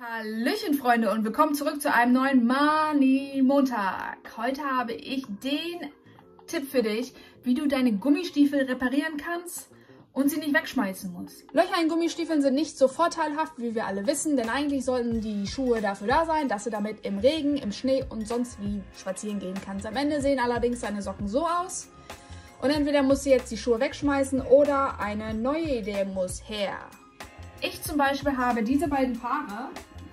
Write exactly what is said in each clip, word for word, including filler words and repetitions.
Hallöchen Freunde und willkommen zurück zu einem neuen Money Montag. Heute habe ich den Tipp für dich, wie du deine Gummistiefel reparieren kannst und sie nicht wegschmeißen musst. Löcher in Gummistiefeln sind nicht so vorteilhaft, wie wir alle wissen, denn eigentlich sollten die Schuhe dafür da sein, dass du damit im Regen, im Schnee und sonst wie spazieren gehen kannst. Am Ende sehen allerdings deine Socken so aus und entweder musst du jetzt die Schuhe wegschmeißen oder eine neue Idee muss her. Ich zum Beispiel habe diese beiden Paare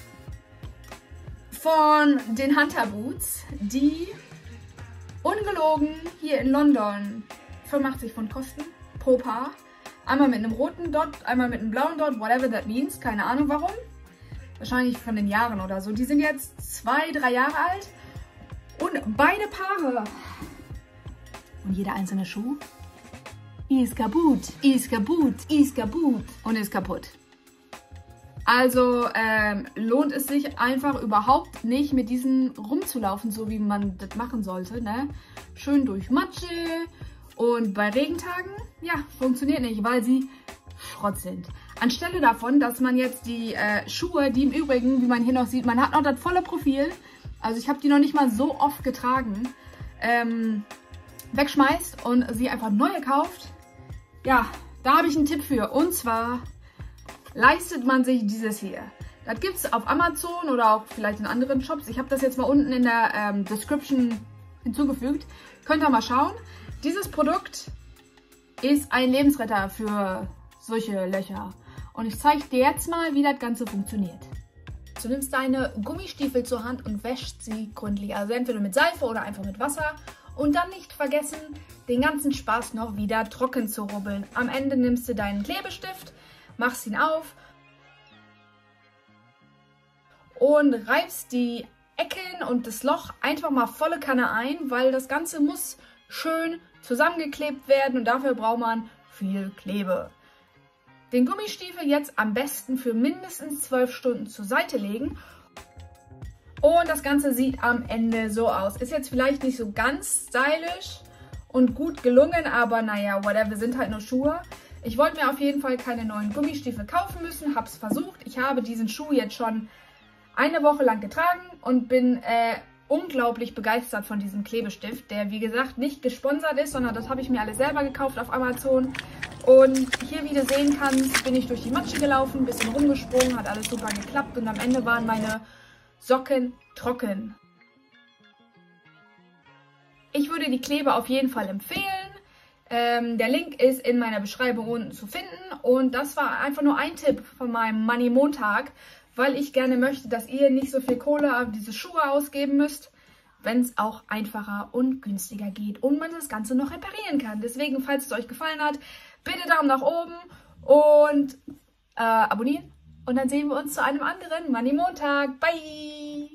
von den Hunter Boots, die ungelogen hier in London fünfundachtzig Pfund kosten pro Paar. Einmal mit einem roten Dot, einmal mit einem blauen Dot, whatever that means, keine Ahnung warum. Wahrscheinlich von den Jahren oder so. Die sind jetzt zwei, drei Jahre alt und beide Paare und jeder einzelne Schuh ist kaputt, ist kaputt, ist kaputt und ist kaputt. Also ähm, lohnt es sich einfach überhaupt nicht, mit diesen rumzulaufen, so wie man das machen sollte, ne? Schön durch Matsche und bei Regentagen, ja, funktioniert nicht, weil sie Schrott sind. Anstelle davon, dass man jetzt die äh, Schuhe, die im Übrigen, wie man hier noch sieht, man hat noch das volle Profil, also ich habe die noch nicht mal so oft getragen, ähm, wegschmeißt und sie einfach neue kauft. Ja, da habe ich einen Tipp für, und zwar leistet man sich dieses hier. Das gibt es auf Amazon oder auch vielleicht in anderen Shops. Ich habe das jetzt mal unten in der ähm, Description hinzugefügt. Könnt ihr mal schauen. Dieses Produkt ist ein Lebensretter für solche Löcher. Und ich zeige dir jetzt mal, wie das Ganze funktioniert. Du nimmst deine Gummistiefel zur Hand und wäschst sie gründlich. Also entweder mit Seife oder einfach mit Wasser. Und dann nicht vergessen, den ganzen Spaß noch wieder trocken zu rubbeln. Am Ende nimmst du deinen Klebestift, machst ihn auf und reibst die Ecken und das Loch einfach mal volle Kanne ein, weil das Ganze muss schön zusammengeklebt werden und dafür braucht man viel Klebe. Den Gummistiefel jetzt am besten für mindestens zwölf Stunden zur Seite legen und das Ganze sieht am Ende so aus. Ist jetzt vielleicht nicht so ganz stylisch und gut gelungen, aber naja, whatever, sind halt nur Schuhe. Ich wollte mir auf jeden Fall keine neuen Gummistiefel kaufen müssen, habe es versucht. Ich habe diesen Schuh jetzt schon eine Woche lang getragen und bin äh, unglaublich begeistert von diesem Klebestift, der wie gesagt nicht gesponsert ist, sondern das habe ich mir alles selber gekauft auf Amazon. Und hier, wie du sehen kannst, bin ich durch die Matsche gelaufen, ein bisschen rumgesprungen, hat alles super geklappt und am Ende waren meine Socken trocken. Ich würde die Klebe auf jeden Fall empfehlen. Ähm, der Link ist in meiner Beschreibung unten zu finden und das war einfach nur ein Tipp von meinem Money Montag, weil ich gerne möchte, dass ihr nicht so viel Kohle auf diese Schuhe ausgeben müsst, wenn es auch einfacher und günstiger geht und man das Ganze noch reparieren kann. Deswegen, falls es euch gefallen hat, bitte Daumen nach oben und äh, abonnieren und dann sehen wir uns zu einem anderen Money Montag. Bye!